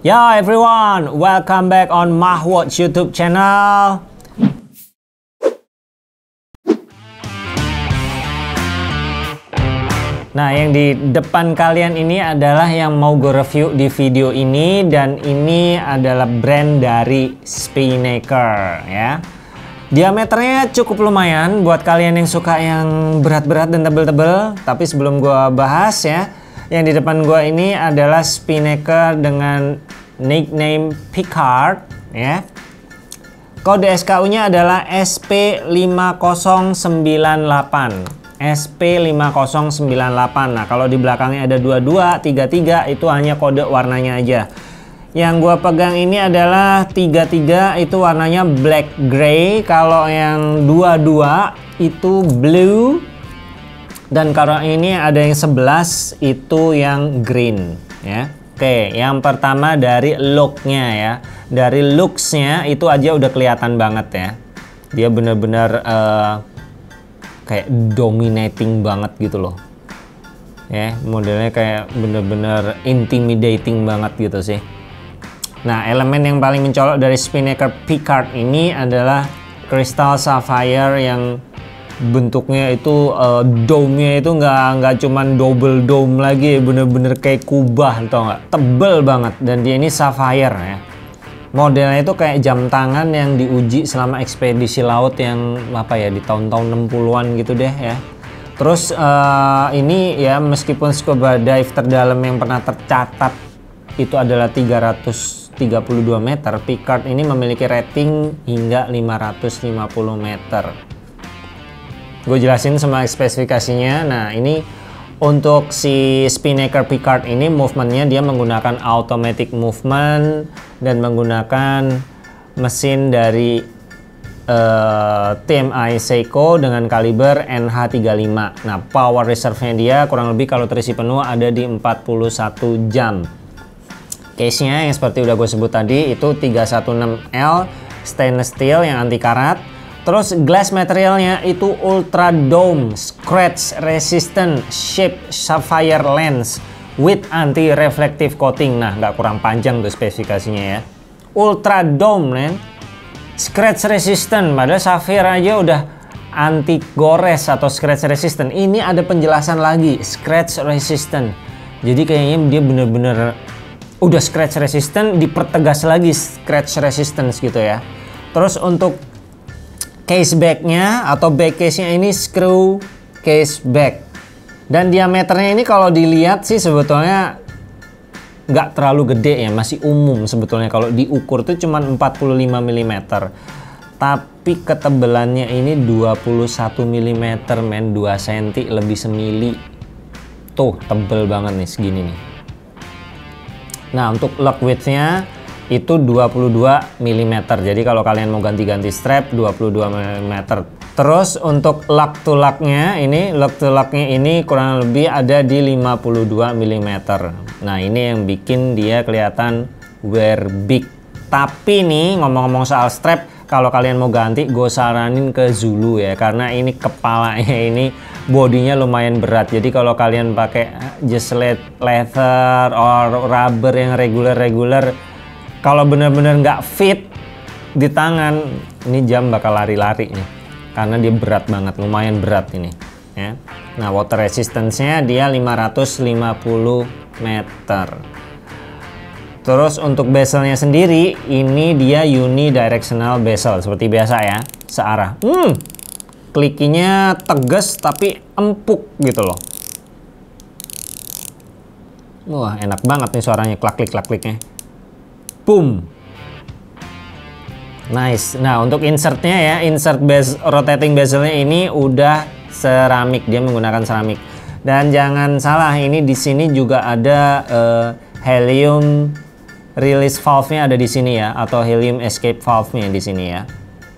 Yo everyone, welcome back on Mahwatch YouTube channel. Nah, yang di depan kalian ini adalah yang mau gue review di video ini, dan ini adalah brand dari Spinnaker ya. Diameternya cukup lumayan buat kalian yang suka yang berat-berat dan tebel-tebel. Tapi sebelum gue bahas ya, yang di depan gue ini adalah Spinnaker dengan nickname Picard ya. Kode SKU-nya adalah SP5098. SP5098. Nah, kalau di belakangnya ada 22, 33 itu hanya kode warnanya aja. Yang gua pegang ini adalah 33, itu warnanya black gray. Kalau yang 22 itu blue. Dan kalau ini ada yang 11 itu yang green ya. Oke, yang pertama dari looknya ya. Dari looksnya itu aja udah kelihatan banget ya. Dia bener-bener kayak dominating banget gitu loh ya, modelnya kayak bener-bener intimidating banget gitu sih. Nah, elemen yang paling mencolok dari Spinnaker Picard ini adalah crystal sapphire yang bentuknya itu dome-nya itu nggak cuman double dome lagi, bener-bener kayak kubah, tau nggak, tebel banget. Dan dia ini sapphire ya. Modelnya itu kayak jam tangan yang diuji selama ekspedisi laut yang apa ya, di tahun-tahun 60-an gitu deh ya. Terus ini ya, meskipun scuba dive terdalam yang pernah tercatat itu adalah 332 meter, Picard ini memiliki rating hingga 550 meter. Gue jelasin semua spesifikasinya. Nah, ini untuk si Spinnaker Picard ini movementnya dia menggunakan automatic movement dan menggunakan mesin dari TMI Seiko dengan kaliber NH35. Nah, power reserve-nya dia kurang lebih kalau terisi penuh ada di 41 jam. Case-nya yang seperti udah gue sebut tadi itu 316L stainless steel yang anti karat. Terus glass materialnya itu ultra dome, scratch resistant, shape sapphire lens with anti reflective coating. Nah, nggak kurang panjang tuh spesifikasinya ya. Ultra dome man, scratch resistant. Padahal sapphire aja udah anti gores atau scratch resistant. Ini ada penjelasan lagi, scratch resistant. Jadi kayaknya dia bener-bener udah scratch resistant, dipertegas lagi scratch resistance gitu ya. Terus untuk case back-nya atau back case-nya ini screw case back. Dan diameternya ini kalau dilihat sih sebetulnya nggak terlalu gede ya, masih umum sebetulnya. Kalau diukur tuh cuma 45 mm. Tapi ketebalannya ini 21 mm men, 2 cm lebih semili. Tuh, tebel banget nih segini nih. Nah, untuk lock width-nya itu 22 mm. Jadi kalau kalian mau ganti-ganti strap 22 mm. Terus untuk lock to lock-nya ini kurang lebih ada di 52 mm. Nah, ini yang bikin dia kelihatan wear big. Tapi nih, ngomong-ngomong soal strap, kalau kalian mau ganti gue saranin ke Zulu ya, karena ini kepalanya ini bodinya lumayan berat. Jadi kalau kalian pakai just leather or rubber yang regular, kalau bener-bener nggak fit di tangan, ini jam bakal lari-lari nih, karena dia berat banget, lumayan berat ini ya. Nah, water resistance-nya dia 550 meter. Terus untuk bezelnya sendiri, ini dia unidirectional bezel seperti biasa ya, searah. Klikinya tegas tapi empuk gitu loh. Wah, enak banget nih suaranya, klak-klik-klak-kliknya. Boom. Nice. Nah, untuk insertnya ya, insert rotating bezelnya ini udah seramik, dia menggunakan seramik. Dan jangan salah, ini di sini juga ada helium release valve-nya ada di sini ya, atau helium escape valve-nya di sini ya.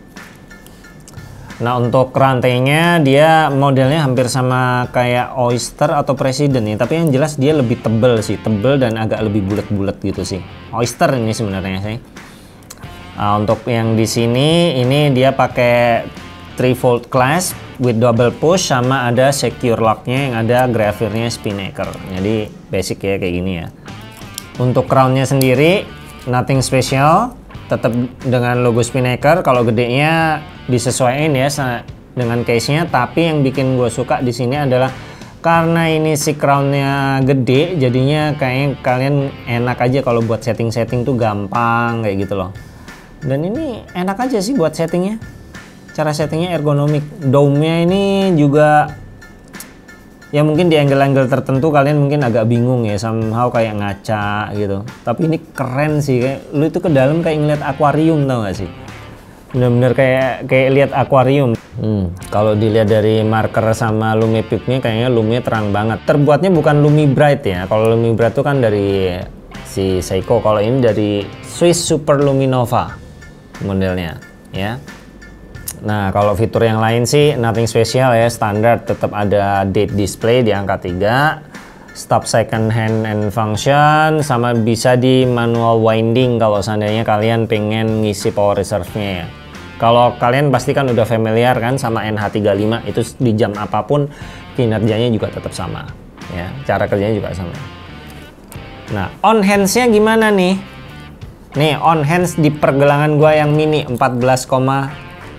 Nah, untuk rantainya dia modelnya hampir sama kayak Oyster atau President nih, tapi yang jelas dia lebih tebel sih, tebel dan agak lebih bulat-bulat gitu sih. Oyster ini sebenarnya sih. Nah, untuk yang di sini ini dia pakai 3-volt clasp with double push, sama ada secure lock-nya yang ada gravirnya Spinnaker. Jadi basic ya kayak gini ya. Untuk crown-nya sendiri nothing special, tetap dengan logo Spinnaker. Kalau gedenya disesuaikan ya dengan case-nya, tapi yang bikin gue suka di sini adalah karena ini si crown-nya gede, jadinya kayaknya kalian enak aja kalau buat setting-setting tuh gampang kayak gitu loh. Dan ini enak aja sih buat settingnya, cara settingnya ergonomik. Dome-nya ini juga ya mungkin di angle-angle tertentu kalian mungkin agak bingung ya, somehow kayak ngaca gitu. Tapi ini keren sih, kayak lu itu ke dalam kayak ngeliat akuarium, tau gak sih? Bener-bener kayak lihat akuarium. Kalau dilihat dari marker sama Lumi Peak-nya, kayaknya Lumi terang banget. Terbuatnya bukan Lumi Bright ya. Kalau Lumi Bright itu kan dari si Seiko. Kalau ini dari Swiss Super Luminova modelnya ya. Nah, kalau fitur yang lain sih nothing special ya, standar. Tetap ada date display di angka 3, stop second hand and function, sama bisa di manual winding kalau seandainya kalian pengen ngisi power reserve-nya ya. Kalau kalian pasti kan udah familiar kan sama NH35, itu di jam apapun kinerjanya juga tetap sama ya, cara kerjanya juga sama. Nah, on hands-nya gimana nih? Nih, on hands di pergelangan gua yang mini 14,5.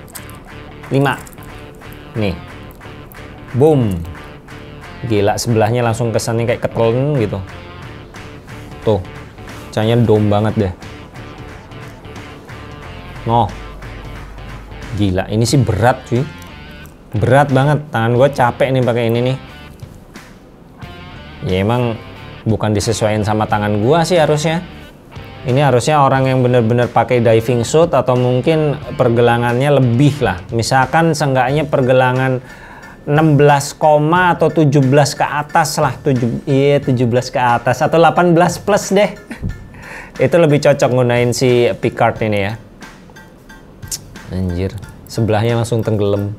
Nih, boom, gila, sebelahnya langsung kesannya kayak ketelen gitu. Tuh, cahayanya dome banget deh. Noh, gila, ini sih berat cuy, berat banget. Tangan gue capek nih pakai ini nih. Ya emang bukan disesuaikan sama tangan gue sih harusnya. Ini harusnya orang yang bener-bener pakai diving suit atau mungkin pergelangannya lebih lah. Misalkan seenggaknya pergelangan 16, atau 17 ke atas lah. 17 ke atas atau 18 plus deh. Itu lebih cocok gunain si Picard ini ya. Anjir, sebelahnya langsung tenggelam.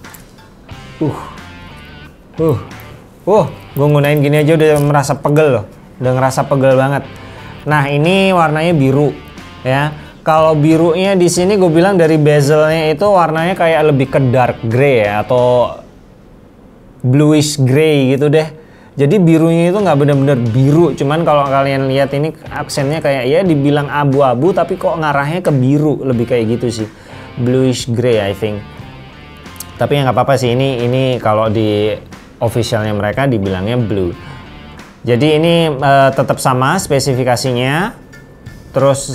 Gue gunain gini aja udah merasa pegel loh. Udah ngerasa pegel banget. Nah, ini warnanya biru ya. Kalau birunya di sini gue bilang dari bezelnya itu warnanya kayak lebih ke dark gray ya, atau bluish gray gitu deh. Jadi birunya itu nggak bener-bener biru, cuman kalau kalian lihat ini aksennya kayak ya dibilang abu-abu tapi kok ngarahnya ke biru, lebih kayak gitu sih. Bluish gray I think. Tapi ya nggak apa-apa sih, ini kalau di officialnya mereka dibilangnya blue. Jadi ini tetap sama spesifikasinya, terus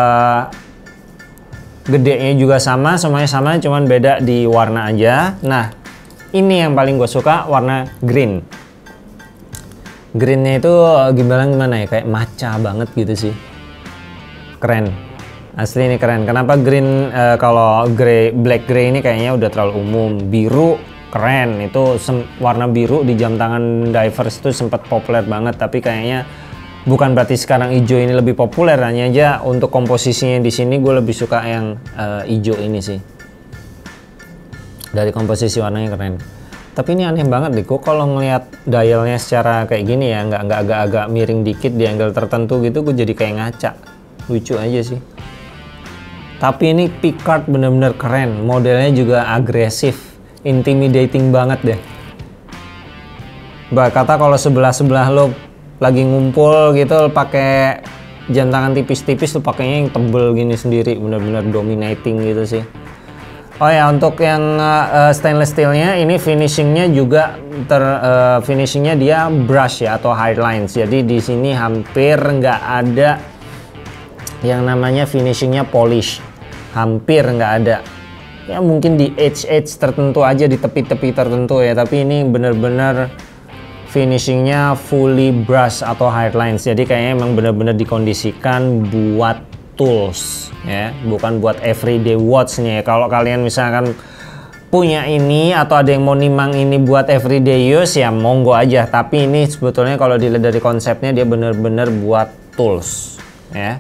gedenya juga sama, semuanya sama, cuman beda di warna aja. Nah, ini yang paling gue suka, warna green. Greennya itu gimana ya, kayak matcha banget gitu sih. Keren, asli ini keren. Kenapa green? Kalau black gray ini kayaknya udah terlalu umum. Biru keren, itu warna biru di jam tangan divers itu sempat populer banget, tapi kayaknya bukan berarti sekarang hijau ini lebih populer, hanya aja untuk komposisinya di sini gue lebih suka yang hijau ini sih. Dari komposisi warnanya keren. Tapi ini aneh banget deh, kok kalau ngelihat dialnya secara kayak gini ya, nggak agak-agak miring dikit di angle tertentu gitu, gue jadi kayak ngaca. Lucu aja sih. Tapi ini Picard bener-bener keren, modelnya juga agresif. Intimidating banget deh. Mbak kata kalau sebelah lo lagi ngumpul gitu pakai jam tangan tipis-tipis, lo pakainya yang tebel gini sendiri, bener-bener dominating gitu sih. Oh ya, untuk yang stainless steelnya ini finishingnya juga finishingnya dia brush ya, atau highlights. Jadi di sini hampir nggak ada yang namanya finishingnya polish, hampir nggak ada. Ya mungkin di edge tertentu aja, di tepi-tepi tertentu ya, tapi ini bener-bener finishingnya fully brush atau highlights. Jadi kayaknya emang bener-bener dikondisikan buat tools ya, bukan buat everyday watch-nya ya. Kalau kalian misalkan punya ini atau ada yang mau nimang ini buat everyday use ya monggo aja, tapi ini sebetulnya kalau dilihat dari konsepnya dia bener-bener buat tools ya.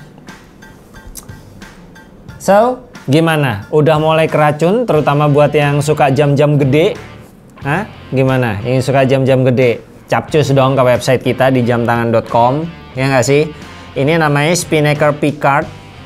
So gimana? Udah mulai keracun, terutama buat yang suka jam-jam gede? Hah? Gimana? Yang suka jam-jam gede? Capcus dong ke website kita di jamtangan.com, ya nggak sih? Ini namanya Spinnaker Picard,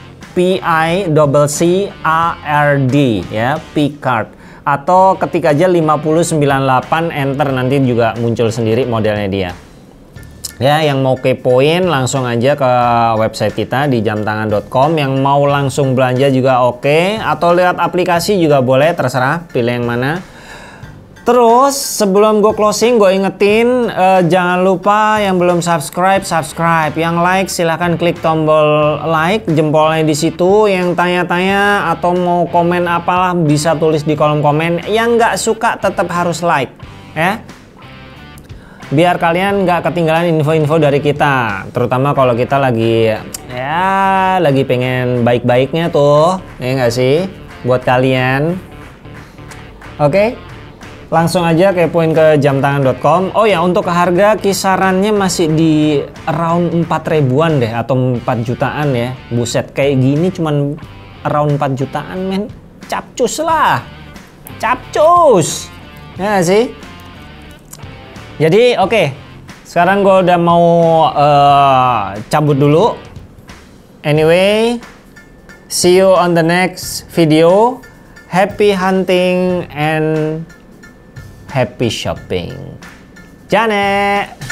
PICCARD ya, Picard. Atau ketik aja 5098 enter, nanti juga muncul sendiri modelnya dia. Ya, yang mau kepoin langsung aja ke website kita di jamtangan.com. Yang mau langsung belanja juga oke, atau lihat aplikasi juga boleh, terserah pilih yang mana. Terus sebelum gue closing, gue ingetin jangan lupa yang belum subscribe, yang like silahkan klik tombol like, jempolnya di situ. Yang tanya-tanya atau mau komen apalah bisa tulis di kolom komen. Yang nggak suka tetap harus like ya, biar kalian nggak ketinggalan info-info dari kita, terutama kalau kita lagi pengen baik-baiknya tuh, ya nggak sih buat kalian. Oke. Langsung aja kepoin ke jamtangan.com. Oh ya, untuk harga kisarannya masih di around 4 ribuan deh, atau 4 jutaan ya. Buset, kayak gini cuman around 4 jutaan men. Capcus lah. Capcus. Ya gak sih? Jadi oke. Sekarang gue udah mau cabut dulu. Anyway, see you on the next video. Happy hunting and happy shopping. Jane!